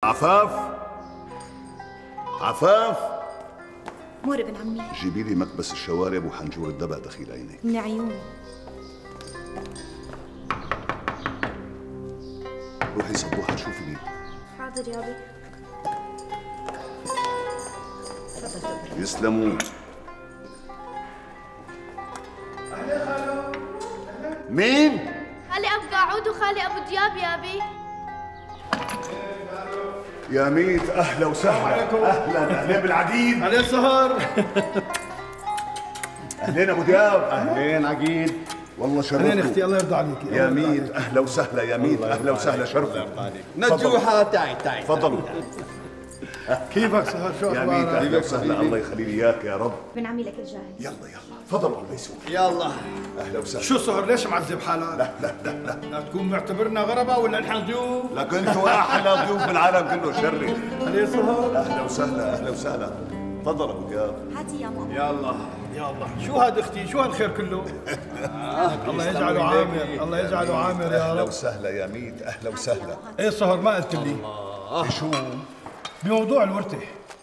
عفاف عفاف، مور ابن عمي. جيبي لي مكبس الشوارب وحنجور الدبق دخيل عينك. من عيوني. روحي صبوحة شوفي مين. حاضر يابي. يسلموا. مين؟ خالي أبو قاعود وخالي أبو دياب يابي. يا ميت أهلا وسهلا. أهلا أهلا بالعقيد. عليه السهر. أهلين أبو دياب. أهلين عقيد. والله شرفتوا. أهلين أختي، الله يرضى عليك. يا ميت أهلا وسهلا. يا ميت أهلا وسهلا شرفتوا. نجوحة تعي تفضلوا. كيفك سهر؟ شو يا ميت أهلا وسهلا. الله يخلي لي إياك يا رب. ابن عمي لك الجاهز. يلا تفضلوا الله يسوي. يلا. أهلا وسهلا. شو سهر؟ ليش معذب حالك؟ لا تكون معتبرنا غرباء ولا نحن ضيوف؟ لك انتوا احلى ضيوف بالعالم كله. شري. عليه سهر. اهلا وسهلا. اهلا وسهلا. تفضل ابو دياب. هاتي يا ماما. يلا يا الله، شو هاد اختي؟ شو هالخير كله؟ الله يجعله عامر، الله يجعله عامر يا اهلا رب. وسهلا يا ميت. اهلا وسهلا. ايه سهر ما قلت لي؟ شو؟ بموضوع الورثة.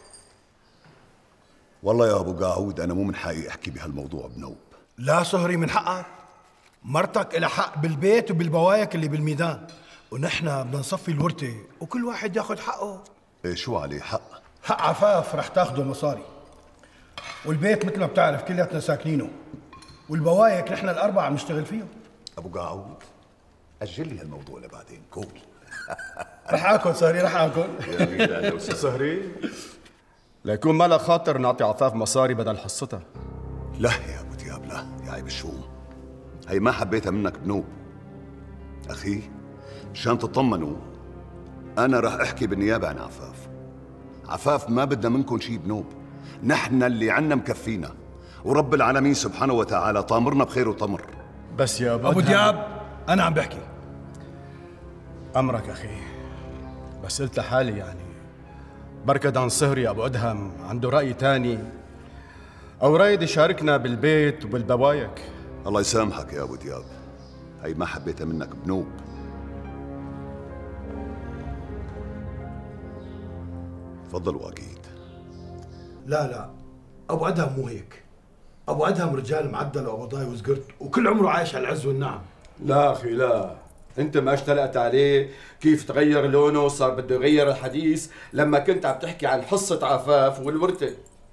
والله يا ابو قاعود انا مو من حقي احكي بهالموضوع بنوب. لا سهري، من حقك. مرتك لها حق بالبيت وبالبوايك اللي بالميدان، ونحن بدنا نصفي الورثة وكل واحد ياخذ حقه. ايه شو عليه حق؟ حق عفاف رح تاخده مصاري، والبيت مثل ما بتعرف كلياتنا ساكنينه، والبوايك نحن الأربعة بنشتغل فيهم. ابو قاعود اجل لي هالموضوع لبعدين. كول. رح اكل سهري، رح اكل. يا ميت اهلا وسهلا. سهري ليكون ما لك خاطر نعطي عفاف مصاري بدل حصتها. لا يا ابو دياب لا يا عيب الشوم. هي ما حبيتها منك بنوب. اخي مشان تطمنوا انا رح احكي بالنيابه عن عفاف. عفاف ما بدنا منكم شيء بنوب. نحن اللي عنا مكفينا، ورب العالمين سبحانه وتعالى طامرنا بخير وطمر. بس يا ابو دياب انا عم بحكي. امرك اخي، بس قلت لحالي يعني بركة عن صهري ابو ادهم عنده راي تاني او رايد يشاركنا بالبيت وبالبوايك. الله يسامحك يا ابو دياب، هي ما حبيتها منك بنوب. تفضلوا اكيد. لا ابو ادهم مو هيك. ابو ادهم رجال معدل وقضاي وزقرت وكل عمره عايش على العز والنعم. لا اخي لا، انت ما اشتلقت عليه كيف تغير لونه وصار بده يغير الحديث لما كنت عم تحكي عن حصة عفاف والورثة.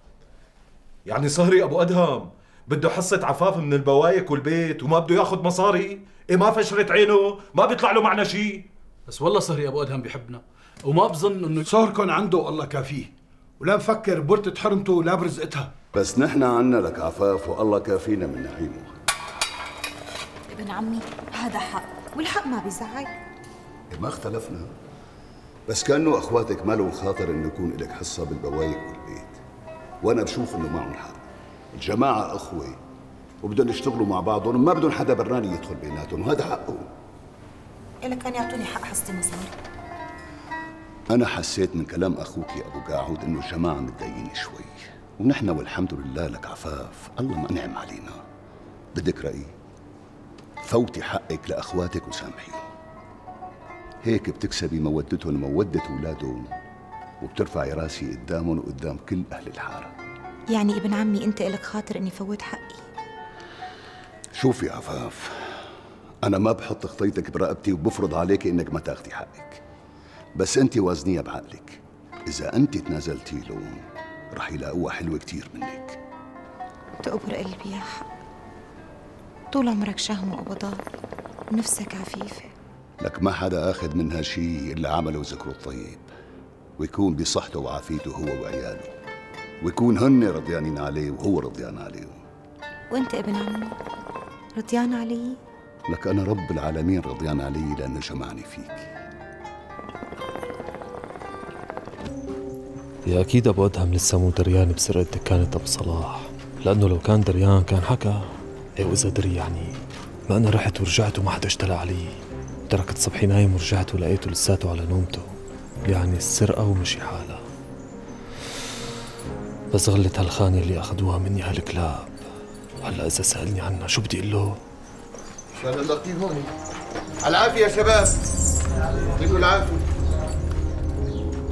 يعني صهري ابو ادهم بده حصة عفاف من البوايك والبيت وما بده ياخذ مصاري؟ ايه ما فشرت عينه؟ ما بيطلع له معنا شيء؟ بس والله صهري ابو ادهم بيحبنا وما بظن انه صهركن عنده الله كافيه، ولا مفكر بورتة حرمته لا برزقتها. بس نحن عنا لك عفاف والله كافينا من نعيمه. ابن عمي هذا حق، والحق ما بيزعل. ما اختلفنا، بس كأنه اخواتك ما لهم خاطر انه يكون لك حصة بالبوايك والبيت، وانا بشوف انه معهم حق. الجماعة اخوة وبدهم يشتغلوا مع بعضهم، ما بدهم حدا براني يدخل بيناتهم، وهذا حقهم. إلك أن يعطوني حق حصتي مصاري. أنا حسيت من كلام أخوك يا أبو قاعود إنه الجماعة متضايقين شوي، ونحن والحمد لله لك عفاف، الله ما نعم علينا. بدك رأيي؟ فوتي حقك لأخواتك وسامحيهم. هيك بتكسبي مودتهم ومودة أولادهم، وبترفعي راسي قدامهم وقدام كل أهل الحارة. يعني ابن عمي أنت إلك خاطر إني فوت حقي؟ شوفي عفاف، أنا ما بحط خطيتك برقبتي وبفرض عليك إنك ما تاخدي حقك، بس أنت وازنيها بعقلك. إذا أنت تنازلتي لهم رح يلاقوها حلوة كتير منك. تقبر قلبي يا حق، طول عمرك شهم وقبضات ونفسك عفيفة. لك ما حدا آخذ منها شيء إلا عمله وذكره الطيب، ويكون بصحته وعافيته هو وعياله، ويكون هن رضيانين عليه وهو رضيان عليهم. وأنت ابن عمي رضيان علي؟ لك أنا رب العالمين رضيان علي لأنه جمعني فيك. يا أكيد أبو أدهم لسه مو دريان بسرقة دكانة أبو صلاح، لأنه لو كان دريان كان حكى. إيه وإذا دري يعني ما أنا رحت ورجعت وما حدا اشتلى علي، تركت صبحي نايم ورجعت ولقيته لساته على نومته، يعني السرقة ومشي حالها. بس غلت هالخانة اللي أخذوها مني هالكلاب. هلا إذا سألني عنها شو بدي أقول له؟ إن شاء الله نلقيه هون. على العافية يا شباب، يعطيكم العافية.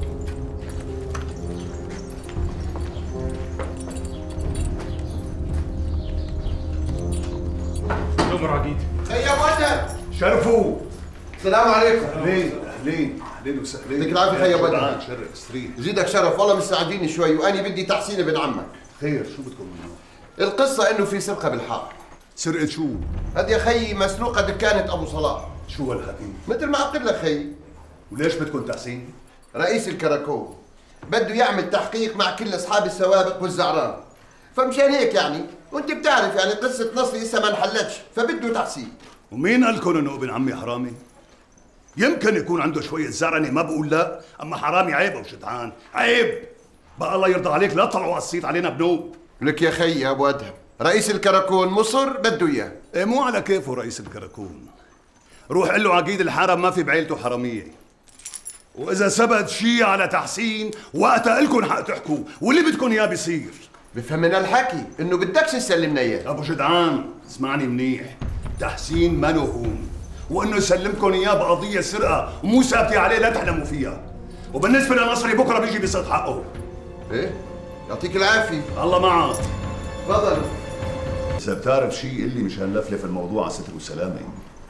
تؤمر عقيد. خي ابو ادهم شرفوا. السلام عليكم. اهلين وسهلين. يعطيك العافيه خي ابو ادهم. شرف استريح. يزيدك شرف والله مساعديني شوي وانا بدي تحسين ابن عمك. خير شو بدكم منه؟ القصه انه في سرقه بالحاره. سرقة شو؟ هذه يا خيي مسروقه دكانه ابو صلاح. شو هالحكي؟ مثل ما قلت لك خيي. وليش بدكم تحسين؟ رئيس الكراكون بده يعمل تحقيق مع كل اصحاب السوابق والزعران، فمشان هيك يعني وانت بتعرف يعني قصه نصري لسه ما انحلتش فبده تحسين. ومين قال لكم انه ابن عمي حرامي؟ يمكن يكون عنده شوية زرنة ما بقول لا، أما حرامي عيب أو شدعان، عيب. بقى الله يرضى عليك لا تطلعوا على الصيت علينا بنوب. لك يا خيي يا ابو ادهم رئيس الكراكون مصر بده اياه. إيه مو على كيفه رئيس الكراكون. روح قل له عقيد الحرم ما في بعيلته حرامية. وإذا ثبت شيء على تحسين وقتها إلكن حق تحكوا، واللي بدكم إياه بيصير. بفهم من الحكي إنه بدكش تسلمنا إياه. أبو جدعان اسمعني منيح، تحسين ما له هون، وإنه يسلمكم إياه بقضية سرقة ومو ثابتة عليه لا تحلموا فيها. وبالنسبة لنصري بكرة بيجي بيسد حقه. إيه؟ يعطيك العافية. الله معك. تفضلوا. إذا بتعرف شيء قل لي مشان نلفلف الموضوع على ستر وسلامة.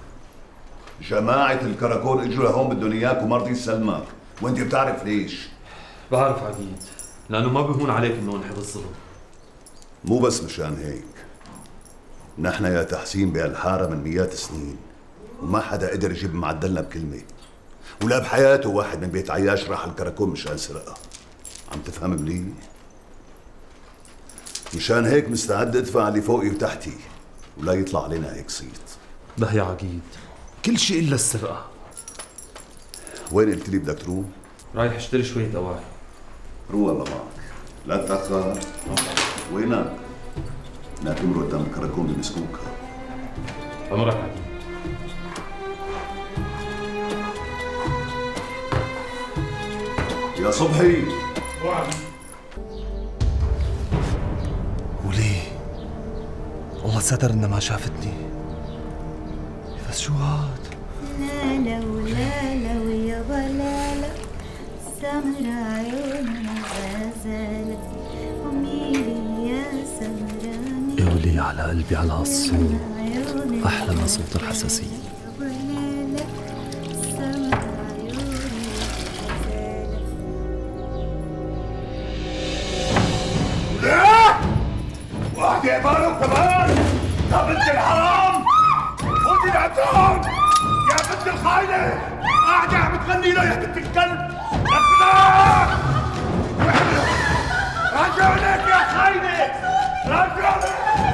جماعة الكراكون اجوا لهون بدهم اياك وما رضي يسلمك، وانت بتعرف ليش؟ بعرف عقيد، لأنه ما بيهون عليك إنه نحب الظلم. مو بس مشان هيك. نحن يا تحسين بهالحارة من مئات السنين، وما حدا قدر يجيب معدلنا بكلمة. ولا بحياته واحد من بيت عياش راح الكراكون مشان سرقة. عم تفهم منيح؟ مشان هيك مستعد ادفع اللي فوقي وتحتي، ولا يطلع علينا هيك صيت. ده يا عقيد، كل شيء إلا السرقة. وين قلت لي بدك تروح؟ رايح اشتري شوية أواعي. روح الله معك، لا تتأخر. وينك؟ بدنا تمرق قدام الكراكون بمسكوك. أمرك عقيد. يا صبحي. وليه؟ الله ستر انها ما شافتني. بس شو هاد؟ لا ولا لو يابا لا سمرة عيونها غزالة وميلي يا سمراني. يا ولي على قلبي على هالصوت، أحلى من صوت الحساسية. واحدة قباله كمان يا بنت الحرام، خذي العتاب يا بنت الخاينة، قاعدة عم تغني له يا بنت الكلب. رجعونك يا خاينة، رجعونك.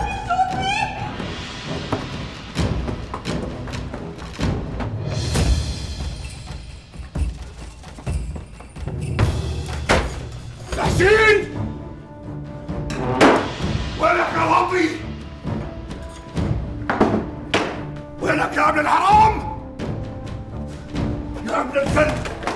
تحسين وينك يا واطي؟ وينك يا ابن الحرام؟ يا ابن الكلب،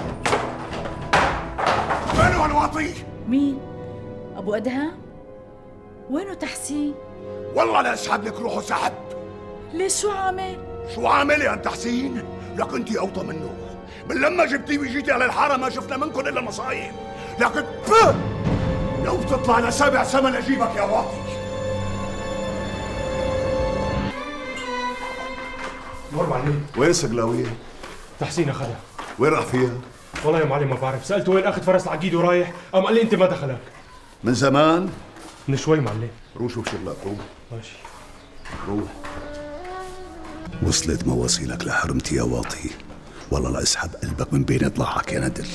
وينه هالواطي؟ مين؟ أبو أدهم؟ وينه تحسين؟ والله لا اسحب لك روحه سحب. ليش شو عامل؟ شو عامل يا تحسين؟ لك انت اوطى منه، من لما جبتيه وجيتي على الحاره ما شفنا منكم الا مصايب، لكن لو بتطلع لسابع سما لجيبك يا واطي. مر معلم. وين السقلاوية؟ تحسين اخذها. وين راح فيها؟ والله يا معلم ما بعرف، سألته وين اخذ فرس العقيد ورايح، قام قال لي انت ما دخلك. من زمان؟ من شوي معلم. روح شوف شغلك، روح. ماشي. روح. وصلت مواصيلك لحرمتي يا واطي، والله لا اسحب قلبك من بين اضلاعك يا ندل.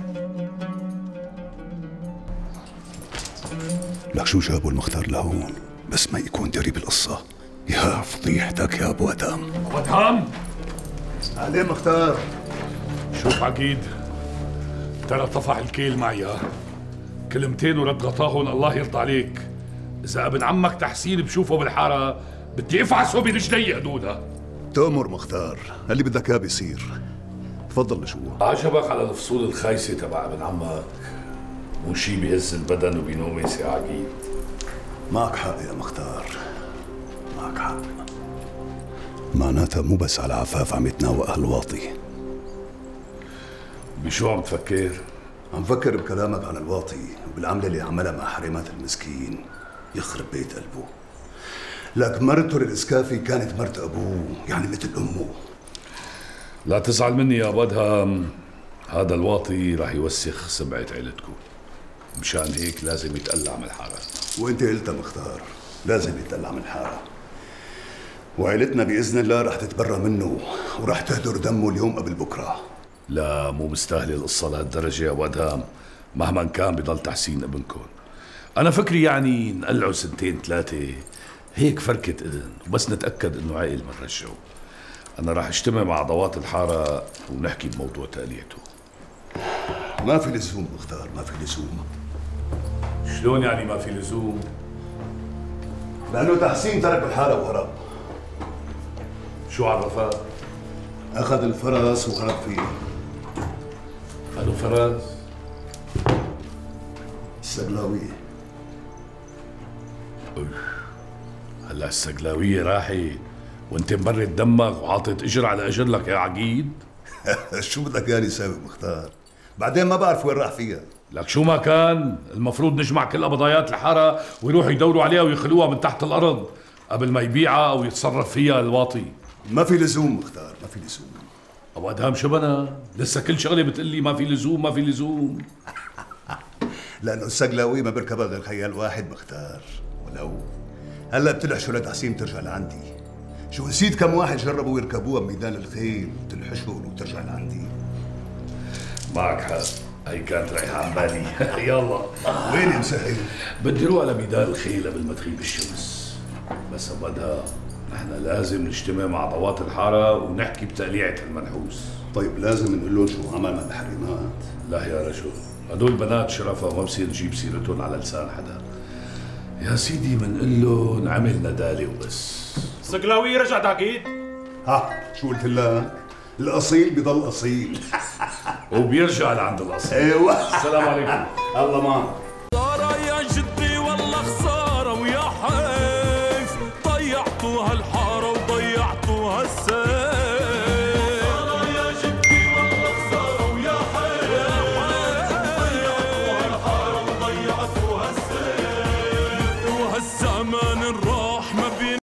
لك شو جابوا المختار لهون؟ بس ما يكون دري بالقصة. يا فضيحتك يا ابو ادهم. ابو ادهم؟ اهلين مختار. شوف عقيد، ترى طفح الكيل معي كلمتين ورد غطاهن الله يرضى عليك. إذا ابن عمك تحسين بشوفه بالحارة بدي افعسه برجلي قدودها. تأمر مختار، اللي بدك اياه بيصير. تفضل لشو؟ عجبك على الفصول الخايسة تبع ابن عمك، مو شي بيهز البدن وبينومس يا عقيد. معك حق يا مختار، معك حق. معناتها مو بس على عفاف عم يتناوى هالواطي. بشو عم تفكر؟ عم فكر بكلامك عن الواطي وبالعملة اللي عملها مع حريمات المسكين. يخرب بيت قلبه. لك مرته الاسكافي كانت مرت ابوه، يعني مثل امه. لا تزعل مني يا ابو ادهم، هذا الواطي راح يوسخ سمعة عيلتكم، مشان هيك لازم يتقلع من الحارة. وانت قلتها مختار، لازم يتقلع من الحارة. وعيلتنا باذن الله رح تتبرى منه ورح تهدر دمه اليوم قبل بكره. لا مو مستاهله القصه لهالدرجه يا ابو ادهم، مهما كان بضل تحسين ابنكم. انا فكري يعني نقلعه 2 3 هيك فركه اذن، وبس نتاكد انه عاقل بنرجعه. انا راح اجتمع مع ضوات الحاره ونحكي بموضوع تقليعته. ما في لزوم مختار، ما في لزوم. شلون يعني ما في لزوم؟ لانه تحسين ترك الحاره وهرب. شو عرفك؟ اخذ الفرس وهرب فيه. قالوا فرس؟ السقلاويه. هلا السقلاويه راحت وانت مبرد دمك وعاطط اجر على اجر لك يا عقيد؟ شو بدك يعني ساوي مختار؟ بعدين ما بعرف وين راح فيها. لك شو ما كان المفروض نجمع كل قبضايات الحاره ويروحوا يدوروا عليها ويخلوها من تحت الارض قبل ما يبيعها او يتصرف فيها الواطي. ما في لزوم مختار، ما في لزوم. ابو ادهم شو بنا؟ لسه كل شغله بتقول لي ما في لزوم ما في لزوم. لانه السقلاوي ما بيركبها غير خيال واحد مختار. ولو هلا بتلحشوا لتحسين ترجع لعندي. شو نسيت كم واحد جربوا يركبوها بميدان الخيل وتلحشوا وترجع لعندي. معك حق، هي كانت رايحه عن بالي. يلا وين مسهل؟ بدي روح على ميدان الخيل قبل ما تغيب الشمس. بس ابو ادهم نحن لازم نجتمع مع ضوات الحاره ونحكي بتقليعة المنحوس. طيب لازم نقول لهم شو عمل مع الحريمات. لا يا رجل، هدول بنات شرفة وما بصير نجيب سيرتهم على لسان حدا. يا سيدي منقول لهم عمل ندالة وبس. السقلاوي رجعت اكيد؟ ها شو قلت لك؟ الاصيل بضل اصيل. وبيرجع لعند الاصل. ايوه. السلام عليكم. الله معك.